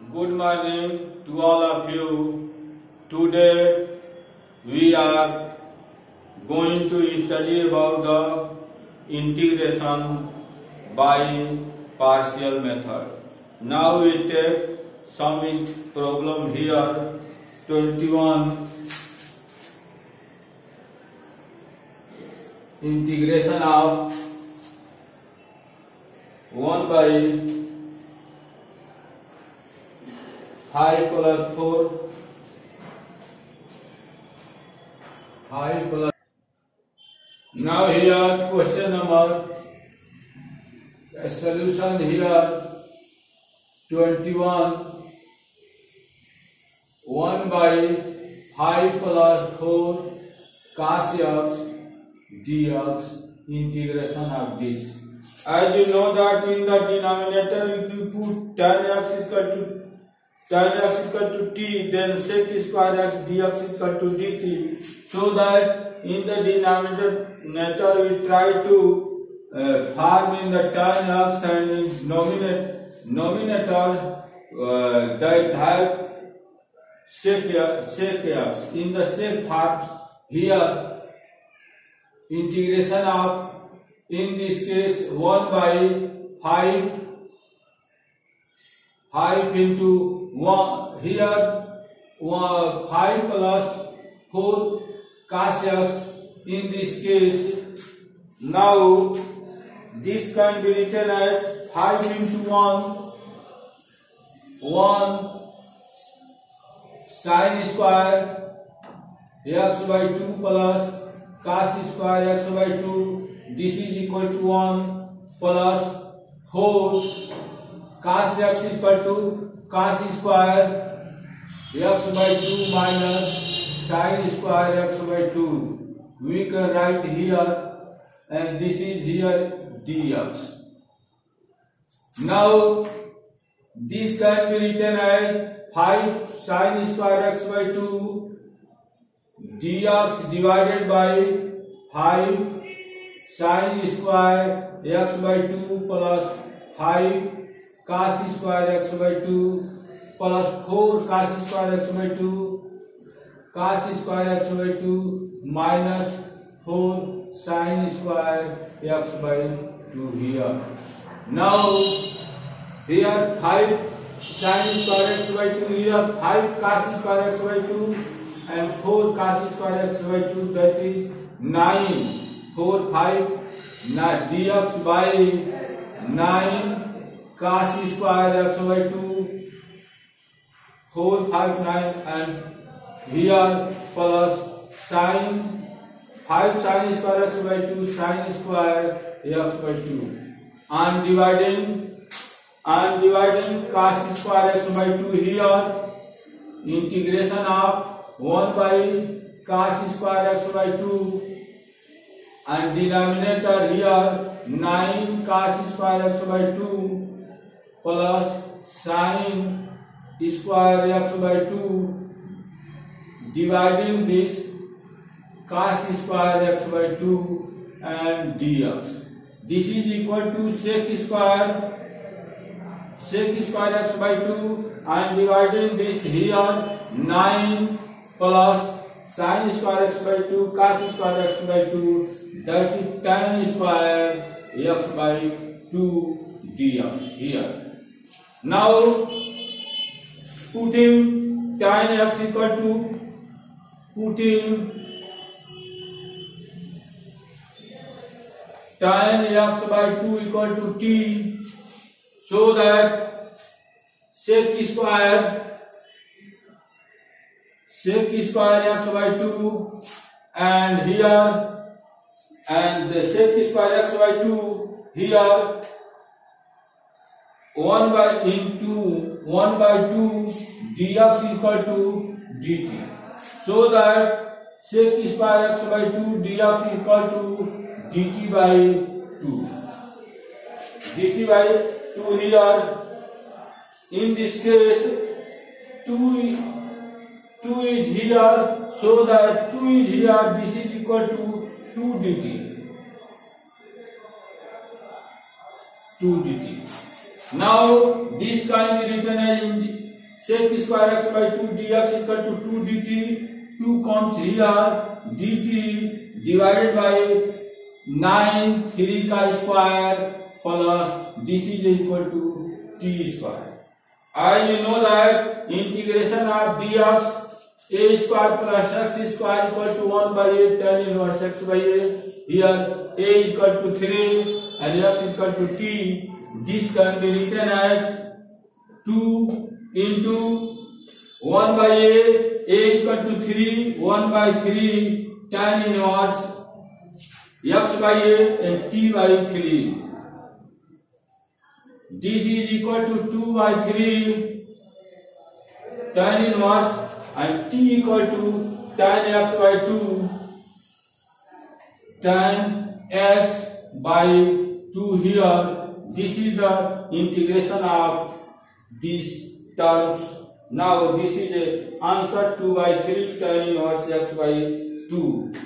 Good morning to all of you. Today we are going to study about the integration by partial method. Now we take some problem here. 21 integration of 1 by 5 plus 4 5 plus. Now here question number solution here 21 1 by 5 plus 4 cos x dx integration of this. As you know that in the denominator if you put tan x is equal to t, then sec square x dx is equal to dt. So that in the denominator we try to form in the tan x and in nominator that have sec x. In the sec part here integration of, in this case 1 by 5 into 1 here 5 plus 4 cos x. In this case now this can be written as 5 into 1 sin square x by 2 plus cos square x by 2. This is equal to 1 plus 4 cos x is equal to cos square x by 2 minus sin square x by 2. We can write here and this is here dx. Now this can be written as 5 sin square x by 2 dx divided by 5 sin square x by 2 plus 5 cos square x by 2 plus 4 cos square x by 2 cos square x by 2 minus 4 sin square x by 2 here. Now here 5 sin square x by 2 here 5 cos square x by 2 and 4 cos square x by 2, that is 9 4 5 dx by 9 cos square x by 2 4 5 9 and here plus sin 5 sin square x by 2 sin square x by 2 and dividing cos square x by 2 here integration of 1 by cos square x by 2 and denominator here 9 cos square x by 2 plus sin square x by 2 dividing this cos square x by 2 and dx. This is equal to sec square x by 2 and dividing this here 9 plus sin square x by 2 cos square x by 2, that is tan square x by 2 dx here. Now putting tan x equal to tan x by 2 equal to t, so that sec square x by 2 and here and the sec square x by 2 here 1 by 2 dx equal to dt, so that sec square x by 2 dx equal to dt by 2 here. In this case 2 is here, so that 2 is here, this is equal to 2 dt. Now this can be written as sec square x by 2 dx equal to 2 dt. 2 comes here, dt divided by 9 3 का square plus this is equal to t square. As you know that integration of dx a square plus x square equal to 1 by 8 tan inverse x by a. Here a equal to 3 and x equal to t. This can be written as 2 into 1 by a equal to 3, 1 by 3 tan inverse x by a and t by 3. This is equal to 2 by 3 tan inverse and t equal to tan x by 2 tan x by 2 here. This is the integration of these terms. Now this is the answer 2 by 3 tan inverse x by 2.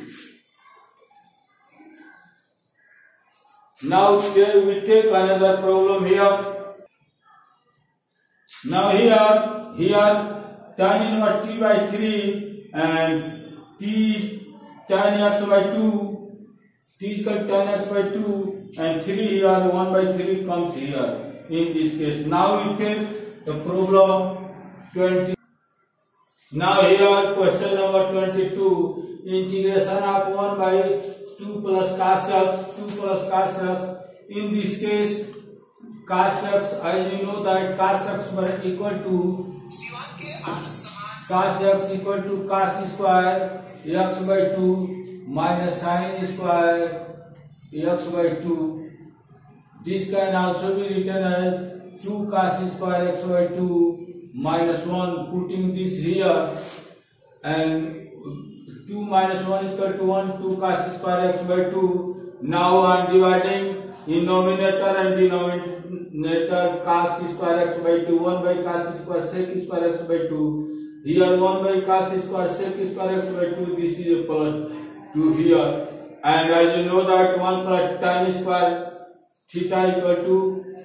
Now we take another problem here. Now here tan inverse t by 3 and t tan x by 2, t is equal to tan x by 2 and 3 here, 1 by 3 comes here in this case. Now we take the problem 20. Now here question number 22, integration of 1 by 2 plus cos x, 2 plus cos x. In this case cos x, as you know that cos x equal to cos x equal to cos square x by 2 minus sin square x by 2. This can also be written as 2 cos square x by 2 minus 1. Putting this here and 2 minus 1 is equal to 1, 2 cos square x by 2. Now I am dividing in numerator and denominator cos square x by 2, 1 by cos square sec square x by 2. Here 1 by cos square sec square x by 2, this is a plus 2 here. And as you know that 1 plus tan square theta equal to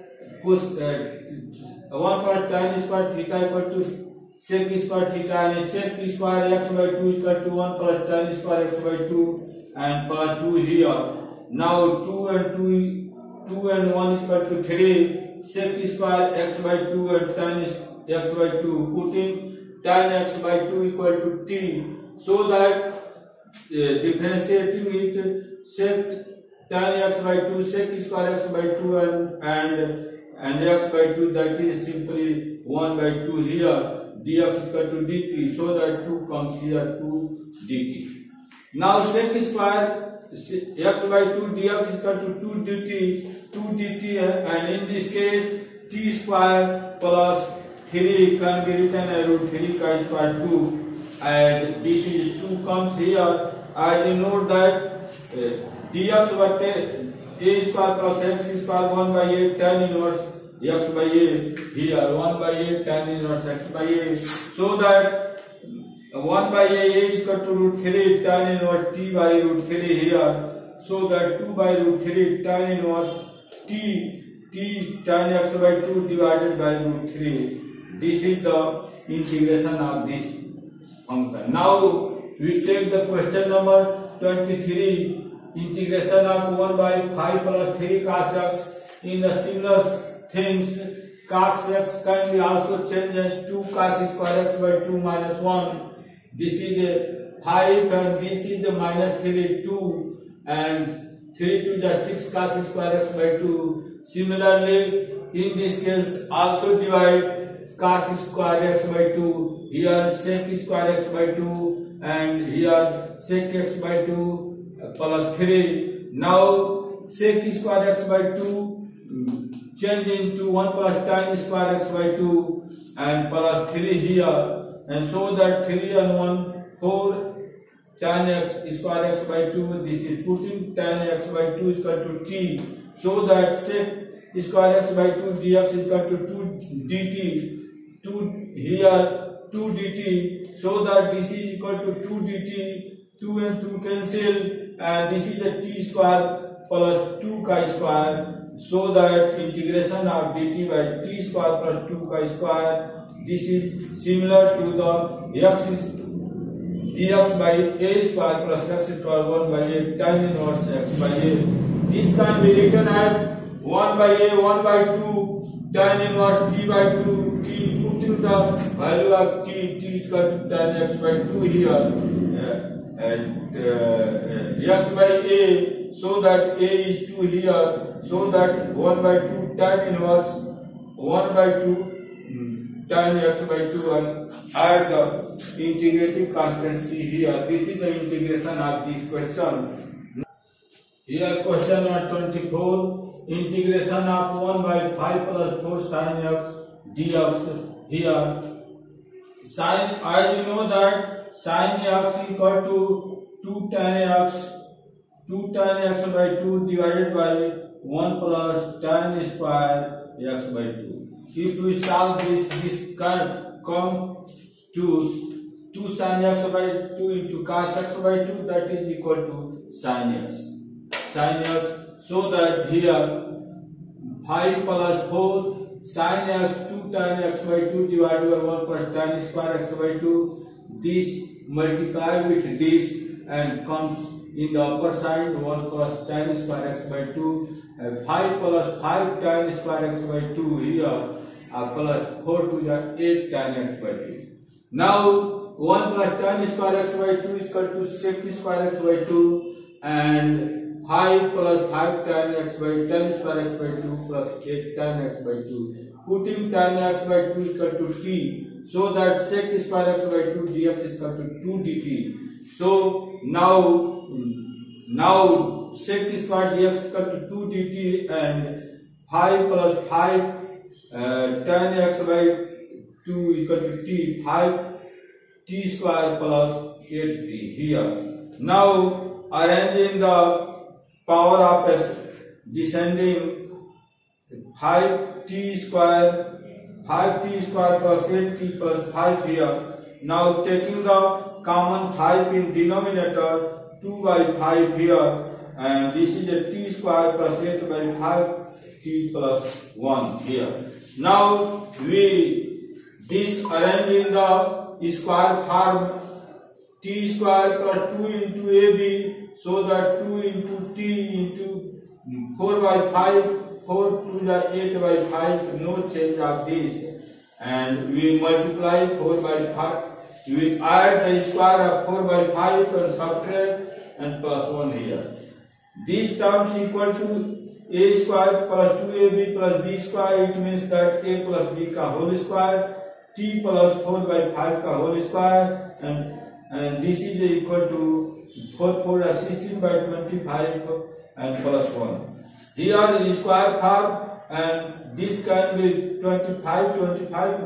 1 plus tan square theta equal to sec square theta and sec square x by 2 is equal to 1 plus tan square x by 2 and plus 2 here. Now 2 and 1 is equal to 3 sec square x by 2 and tan x by 2. Putting tan x by 2 equal to t, so that differentiating it sec tan x by 2 sec square x by 2 and x by 2, that is simply 1 by 2 here, dx equal to dt, so that 2 comes here, 2 dt. Now sec square x by 2 dx is equal to 2 dt and in this case t square plus 3 can be written as root 3 chi square 2 and this is 2 comes here. As you know that dx by a square plus x square 1 by 8 tan inverse x by a, here 1 by 8 tan inverse x by a, so that 1 by a is equal to root 3 tan inverse t by root 3 here, so that 2 by root 3 tan inverse t tan x by 2 divided by root 3. This is the integration of this function. Now we take the question number 23, integration of 1 by 5 plus 3 cos x. In the similar things, cos x can be also changed as 2 cos square x by 2 minus 1. This is a 5 and this is a minus 3, 2 and 3 to the 6 cos square x by 2. Similarly, in this case also divide cos square x by 2, here sec square x by 2 and here sec x by 2 plus 3. Now sec square x by 2 change into 1 plus tan square x by 2 and plus 3 here, and so that 3 and 1 4 tan x square x by 2. This is putting tan x by 2 is equal to t, so that sec square x by 2 dx is equal to 2 dt. 2 here 2 dt, so that this is equal to 2 dt, 2 and 2 cancel and this is a t square plus 2 chi square, so that integration of dt by t square plus 2 chi square, this is similar to the x is dx by a square plus x square 1 by a tan inverse x by a. This can be written as 1 by a 1 by 2 tan inverse t by 2 t, putting the value of t is equal to tan x by 2 here, and x by a, so that a is 2 here, so that 1 by 2 tan inverse 1 by 2 tan x by 2, and add the integrating constant c here. This is the integration of this question. Here question number 24. Integration of 1 by 5 plus 4 sin x dx. Here sin, as you know that sin x equal to 2 tan x by 2 divided by 1 plus tan square x by 2. If we solve this can come to 2 sin x by 2 into cos x by 2, that is equal to sin x. So that here 5 plus 4 sin x 2 tan x by 2 divided by 1 plus tan square x by 2. This multiply with this and comes in the upper side 1 plus tan square x by 2, and 5 plus 5 tan square x by 2 here, plus 4 to the 8 tan x by 2. Now 1 plus tan square x by 2 is equal to sec square x by 2, and 5 plus 5 tan x by tan square x by 2 plus 8 tan x by 2. Putting tan x by 2 is equal to t, so that sec square x by 2 dx is equal to 2 dt. So now sec square dx is equal to 2 dt, and 5 plus 5 tan x by 2 is equal to t, 5 t square plus 8t here. Now arranging the power of s descending 5t square plus 8t plus 5 here. Now taking the common 5 in denominator, 2 by 5 here, and this is a t square plus 8 by 5 t plus 1 here. Now we disarrange in the square form, t square plus 2 into ab, so that 2 into t into 4 by 5, 4 to the 8 by 5, no change of this, and we multiply 4 by 5, we add the square of 4 by 5 and subtract and plus 1 here. These terms equal to a square plus 2ab plus b square, it means that a plus b ka whole square, t plus 4 by 5 ka whole square, and this is equal to 4 is 16 by 25 and plus 1. Here is square form, and this can be 25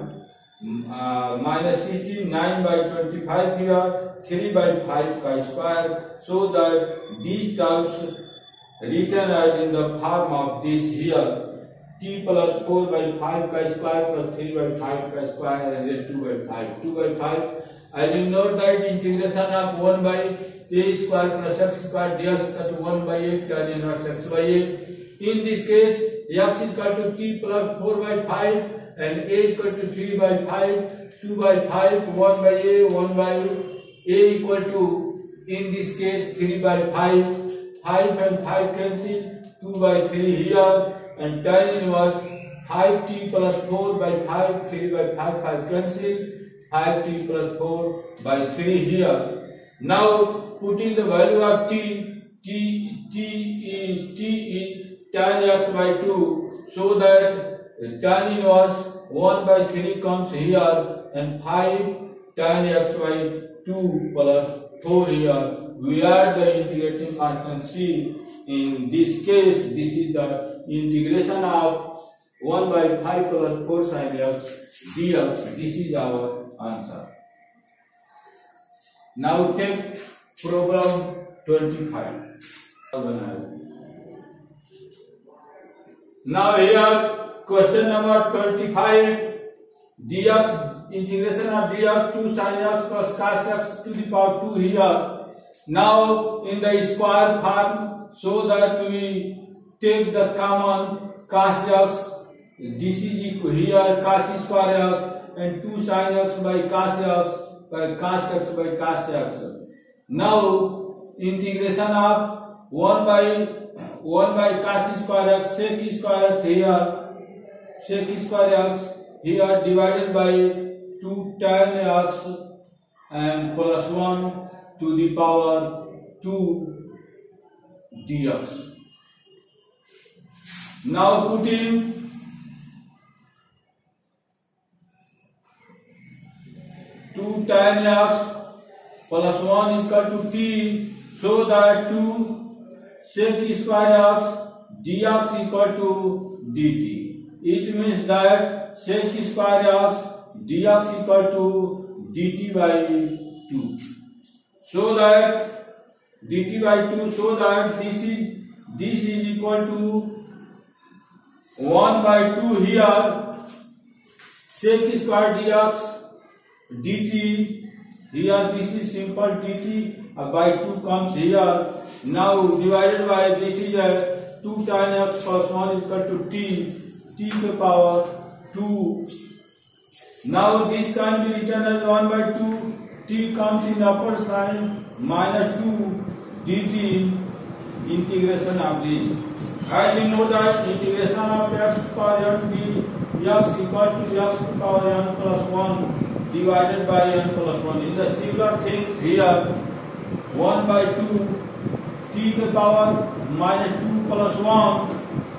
minus 16, 9 by 25 here, 3 by 5 ka square, so that these terms written as in the form of this here, t plus 4 by 5 ka square plus 3 by 5 ka square, and then 2 by 5. 2 by 5. As you know that integration of 1 by a square plus x square dx at 1 by 8 tan inverse x by 8. In this case, x is equal to t plus 4 by 5 and a is equal to 3 by 5, 2 by 5, 1 by a, 1 by a equal to, in this case, 3 by 5, 5 and 5 cancel, 2 by 3 here, and tan inverse 5t plus 4 by 5, 3 by 5, 5 cancel, 5t plus 4 by 3 here. Now putting the value of t is tan x by 2, so that tan inverse 1 by 3 comes here, and 5 tan x by 2 plus 4 here. We add the integrating constant c. In this case, this is the integration of 1 by 5 plus 4 sin x dx. This is our answer. Now take problem 25. Now here question number 25, dx, integration of dx 2 sin x plus cos x to the power 2 here. Now in the square form, so that we take the common cos x this is equal here cos square x and 2 sin x by cos x by cos x by cos x. Now integration of 1 by cos square x sec square x here, sec square x here divided by 2 tan x and plus 1 to the power 2 dx. Now putting 2 tan x plus 1 is equal to t, so that 2 sec square x dx equal to dt. It means that sec square x dx equal to dt by 2. So that dt by 2, so that this is equal to 1 by 2 here sec square dx dt here, this is simple dt by 2 comes here. Now divided by this is 2 tan x plus 1 is equal to t to power 2. Now this can be written as 1 by 2, t comes in upper side minus 2 dt integration of this. As we know that integration of x to power n be x equal to x to power n plus 1 divided by n plus 1. In the similar things here 1 by 2 t to the power minus 2 plus 1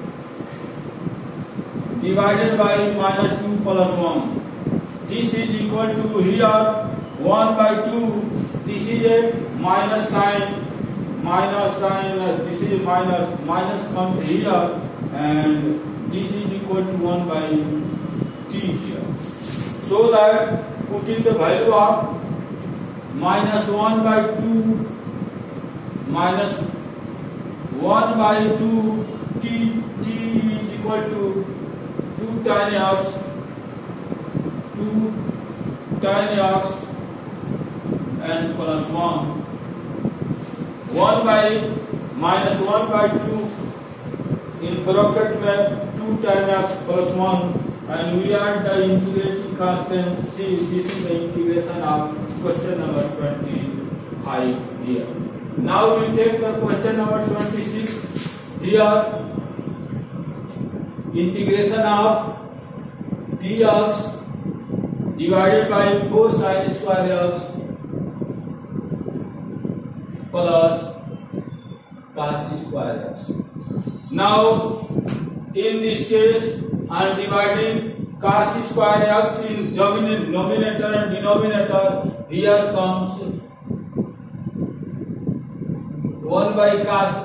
divided by minus 2 plus 1. This is equal to here 1 by 2, this is a minus sign, this is minus comes here, and this is equal to 1 by t here. So that putting the value of minus 1 by 2 minus 1 by 2 t is equal to 2 tan x and plus 1 by minus 1 by 2 in bracket में 2 tan x plus 1 and we are the integrating constant. See, this is the integration of question number 25 here. Now we take the question number 26 here. Integration of dx divided by 4 sin square x plus cos square x. Now in this case I am dividing cos square x in numerator and denominator. Here comes 1 by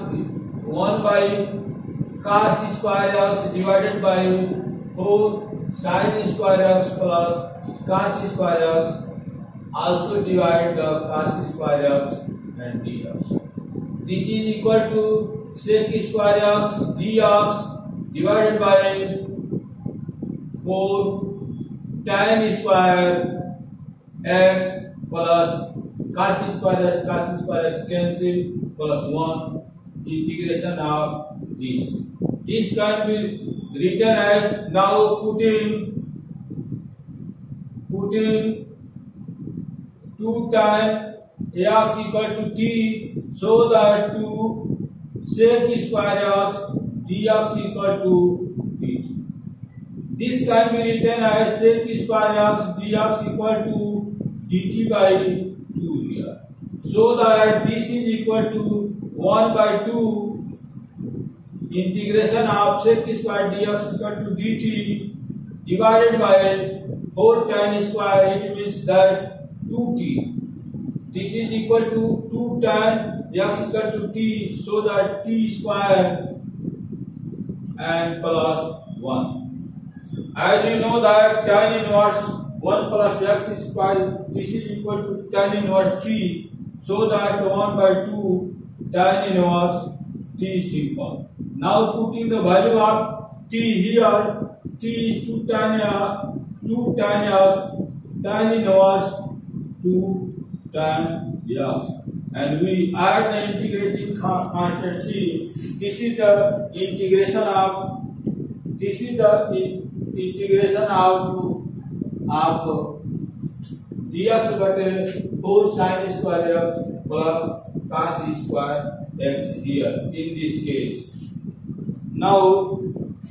cos square x divided by 4 sin square x plus cos square x. Also divide the cos square x and dx. This is equal to sec square x dx divided by 4 tan square x plus cos square x cancel plus 1 integration of this. This can be written as now putting 2 tan x equal to t, so that 2 sec square x dx equal to dt. This can be written as sec square x dx equal to dt by 2 here, so that this is equal to 1 by 2 integration of sec square dx equal to dt divided by 4 tan square. It means that 2t. This is equal to 2 tan x equal to t, so that t square and plus 1. As you know that tan inverse 1 plus x square, this is equal to tan inverse t, so that 1 by 2 tan inverse t simple. Now putting the value of t here, t is 2 tan x tan inverse 2 tan x, and we add the integrating constant c. This is the integration of integration of dx बटे 4 sin square x plus cos square x here in this case. Now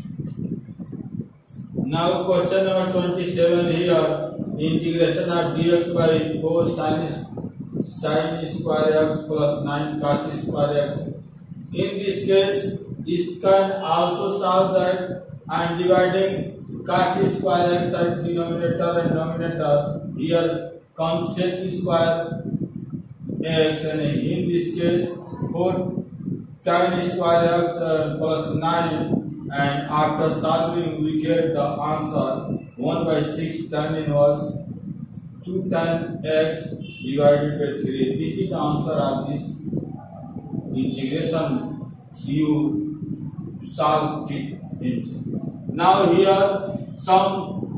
question number 27 here, integration of dx by 4 sin square x plus 9 cos square x. In this case, it can also solve that, and dividing cos square x at denominator and numerator, here comes sec square x, and in this case 4 tan square x plus 9, and after solving we get the answer 1 by 6 tan inverse 2 tan x divided by 3. This is the answer of this integration. You solve it. Now here some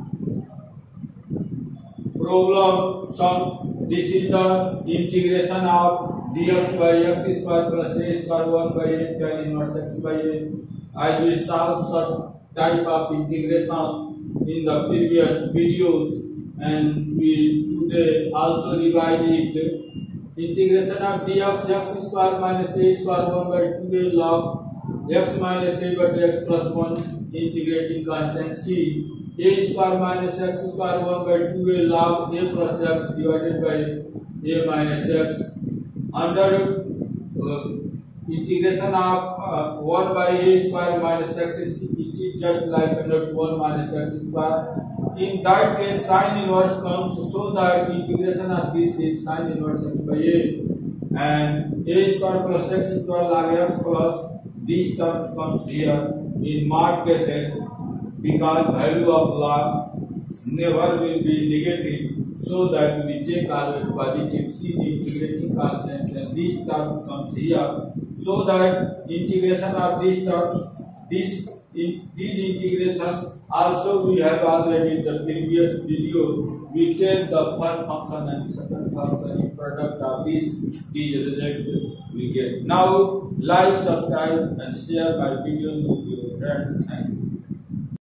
problem. This is the integration of dx by x square plus a square 1 by 8 tan inverse x by a. I will solve such type of integration in the previous videos, and we today also revise it. Integration of dx x square minus a square 1 by 2a log x minus a by x plus 1 integrating constant c. A square minus x square 1 by 2a log a plus x divided by a minus x under integration of 1 by a square minus x is just like under 1 minus x square. In that case, sin inverse comes, so that integration of this is sin inverse x by a, and a square plus x square log x plus this term comes here in marked cases, because value of log never will be negative, so that we take always positive. C is integrating constant, and this term comes here, so that integration of this term, these integration also we have already in the previous video. We take the first function and second function in product of these results we get. Now like, subscribe and share my videos with your friends. Thank you.